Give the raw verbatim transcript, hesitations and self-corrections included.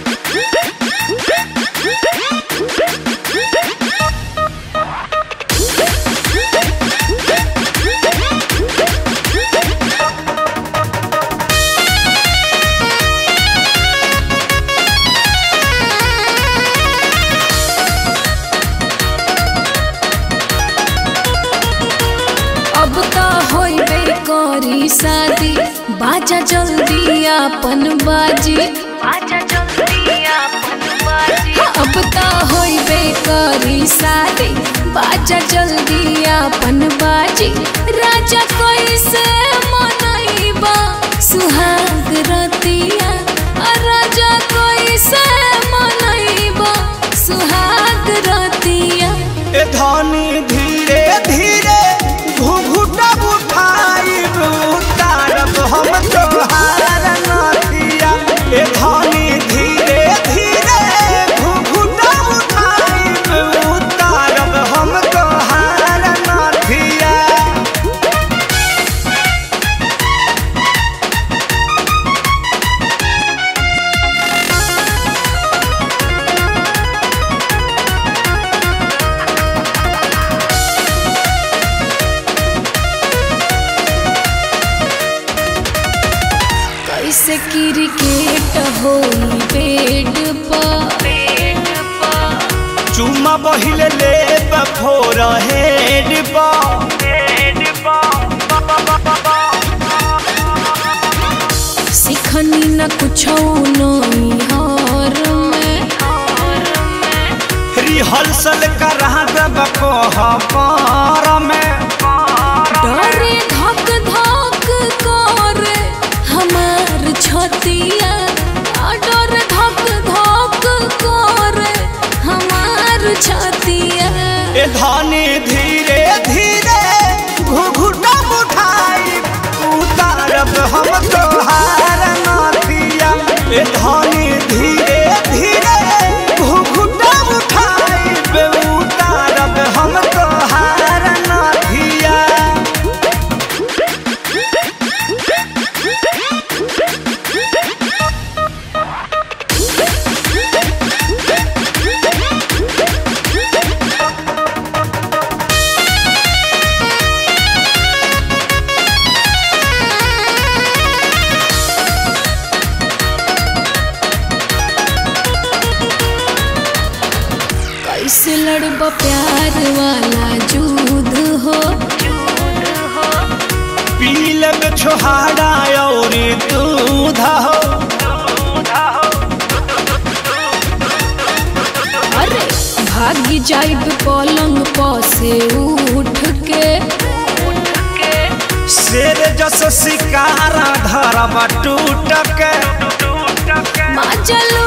अब तो होइबे करी शादी बाजा जल्दी अपन बाजी बाजा जल्दी अपन बाजी अब तो होइबे करी शादी बाजा जल्दी अपन बाजी राजा कैसे मनइबा सुहाग रतिया राजा कैसे मनइबा सुहाग रतिया ए धनी धीरे धीरे घुघुटा उठाई उतारब हम तोहार नथिया ए धनी धीरे धीरे घुघुटा उठाई उतारब हम तोहार नथिया। कैसे क्रिकेट होई बेड पर चुम्मा बहिले ले बफोर हेड बा सिखनी न कुछ नहीं हार में रिहर्सल करा दब कोहबर में डरे धक धक करे हमार छतिया डर धक धक करे हमार छतिया ए धनी धीरे धीरे घुघुटा उठाई उतारब हम तोहार नथिया ए धनी धीरे धीरे घुघुटा उठाई उतारब हम तोहार नथिया। कैसे लड़बा प्यार वाला जुद हो पीलब छोहाड़ा और दूध हो अरे भागी जाइब पलंग पर से उठ के शेर जस शिकारा धरब टूट के माँ चलो